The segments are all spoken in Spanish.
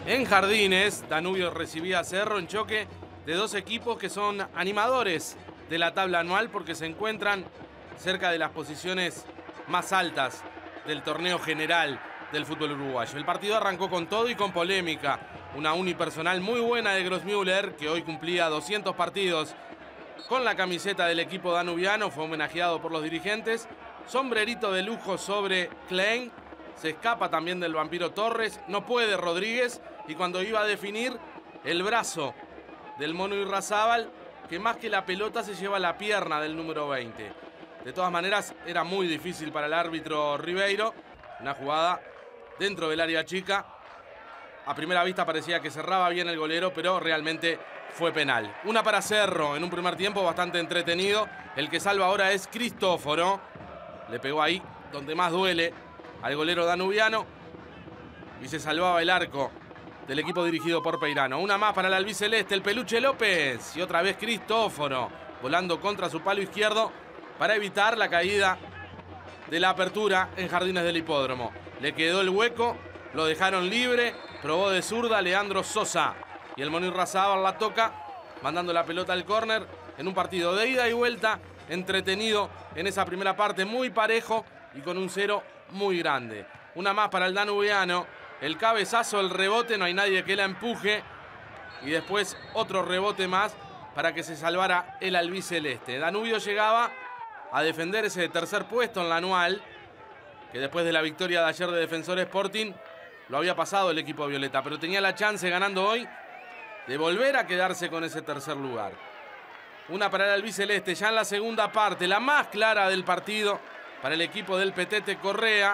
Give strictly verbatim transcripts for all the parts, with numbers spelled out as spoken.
En Jardines, Danubio recibía a Cerro en choque de dos equipos que son animadores de la tabla anual porque se encuentran cerca de las posiciones más altas del torneo general del fútbol uruguayo. El partido arrancó con todo y con polémica. Una unipersonal muy buena de Grossmüller, que hoy cumplía doscientos partidos con la camiseta del equipo danubiano, fue homenajeado por los dirigentes. Sombrerito de lujo sobre Klein. Se escapa también del vampiro Torres. No puede Rodríguez. Y cuando iba a definir, el brazo del Mono Irrazábal, que más que la pelota se lleva la pierna del número veinte. De todas maneras, era muy difícil para el árbitro Ribeiro. Una jugada dentro del área chica. A primera vista parecía que cerraba bien el golero, pero realmente fue penal. Una para Cerro en un primer tiempo bastante entretenido. El que salva ahora es Cristóforo. Le pegó ahí donde más duele al golero danubiano. Y se salvaba el arco del equipo dirigido por Peirano. Una más para el albiceleste, el Peluche López. Y otra vez Cristóforo volando contra su palo izquierdo para evitar la caída de la apertura en Jardines del Hipódromo. Le quedó el hueco, lo dejaron libre, probó de zurda Leandro Sosa. Y el Mono Irrazábal la toca, mandando la pelota al córner en un partido de ida y vuelta, entretenido en esa primera parte, muy parejo y con un cero muy grande. Una más para el danubiano, el cabezazo, el rebote, no hay nadie que la empuje. Y después otro rebote más para que se salvara el albiceleste. Danubio llegaba a defender ese tercer puesto en la anual, que después de la victoria de ayer de Defensor Sporting lo había pasado el equipo violeta, pero tenía la chance ganando hoy de volver a quedarse con ese tercer lugar. Una para el albiceleste ya en la segunda parte, la más clara del partido para el equipo del Petete Correa.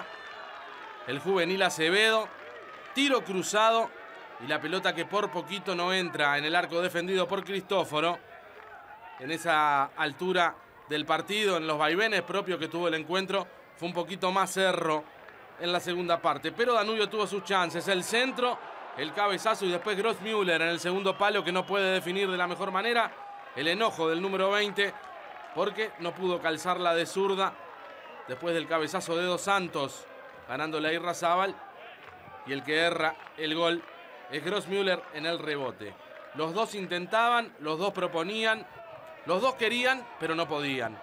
El juvenil Acevedo, tiro cruzado y la pelota que por poquito no entra en el arco defendido por Cristóforo. En esa altura del partido, en los vaivenes propios que tuvo el encuentro, fue un poquito más Cerro en la segunda parte. Pero Danubio tuvo sus chances, el centro, el cabezazo y después Grossmüller en el segundo palo, que no puede definir de la mejor manera. El enojo del número veinte porque no pudo calzarla de zurda después del cabezazo de Dos Santos, ganándole a Irrazábal. Y el que erra el gol es Grossmüller en el rebote. Los dos intentaban, los dos proponían, los dos querían, pero no podían.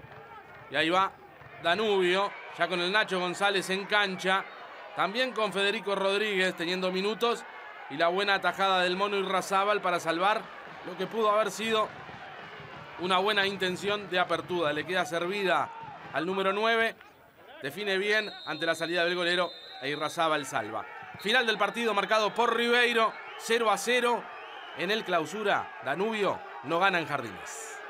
Y ahí va Danubio, ya con el Nacho González en cancha, también con Federico Rodríguez teniendo minutos, y la buena atajada del Mono Irrazábal para salvar lo que pudo haber sido una buena intención de apertura. Le queda servida al número nueve, define bien ante la salida del golero e Irrazábal salva. Final del partido marcado por Ribeiro, cero a cero en el Clausura. Danubio no gana en Jardines.